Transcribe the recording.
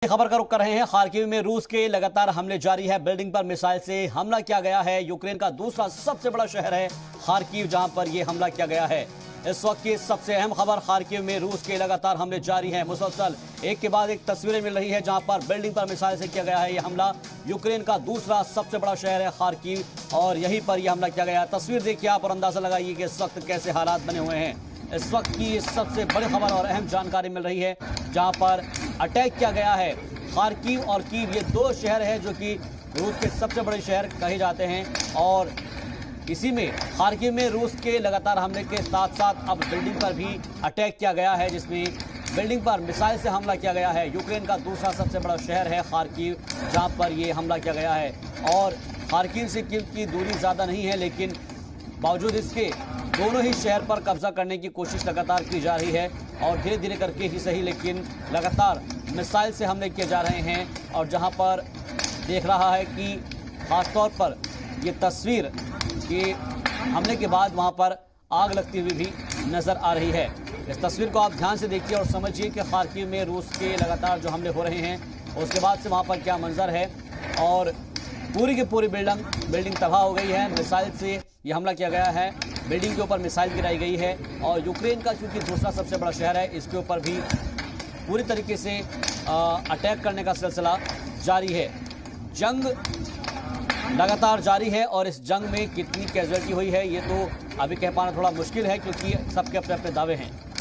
खबर का रुख कर रहे हैं। खार्किव में रूस के लगातार हमले जारी है। बिल्डिंग पर मिसाइल से हमला किया गया है। यूक्रेन का दूसरा सबसे बड़ा शहर है खार्किव, जहां पर यह हमला किया गया है। इस वक्त की सबसे अहम खबर, खार्किव में रूस के लगातार हमले जारी हैं। मुसलसल एक के बाद एक तस्वीरें मिल रही है जहां पर बिल्डिंग पर मिसाइल से किया गया है यह हमला। यूक्रेन का दूसरा सबसे बड़ा शहर है खार्किव और यहीं पर यह हमला किया गया। तस्वीर देखिए आप और अंदाजा लगाइए कि इस वक्त कैसे हालात बने हुए हैं। इस वक्त की सबसे बड़ी खबर और अहम जानकारी मिल रही है जहां पर अटैक किया गया है। खार्किव और कीव ये दो शहर हैं जो कि रूस के सबसे बड़े शहर कहे जाते हैं और इसी में खार्किव में रूस के लगातार हमले के साथ साथ अब बिल्डिंग पर भी अटैक किया गया है, जिसमें बिल्डिंग पर मिसाइल से हमला किया गया है। यूक्रेन का दूसरा सबसे बड़ा शहर है खार्किव, जहां पर ये हमला किया गया है और खार्किव से कीव की दूरी ज़्यादा नहीं है, लेकिन बावजूद इसके दोनों ही शहर पर कब्जा करने की कोशिश लगातार की जा रही है और धीरे धीरे करके ही सही, लेकिन लगातार मिसाइल से हमले किए जा रहे हैं। और जहां पर देख रहा है कि खासतौर पर ये तस्वीर कि हमले के बाद वहां पर आग लगती हुई भी नज़र आ रही है। इस तस्वीर को आप ध्यान से देखिए और समझिए कि खार्किव में रूस के लगातार जो हमले हो रहे हैं उसके बाद से वहां पर क्या मंजर है और पूरी की पूरी बिल्डिंग तबाह हो गई है। मिसाइल से ये हमला किया गया है, बिल्डिंग के ऊपर मिसाइल गिराई गई है और यूक्रेन का क्योंकि दूसरा सबसे बड़ा शहर है इसके ऊपर भी पूरी तरीके से अटैक करने का सिलसिला जारी है। जंग लगातार जारी है और इस जंग में कितनी कैजुअल्टी हुई है ये तो अभी कह पाना थोड़ा मुश्किल है क्योंकि सबके अपने अपने दावे हैं।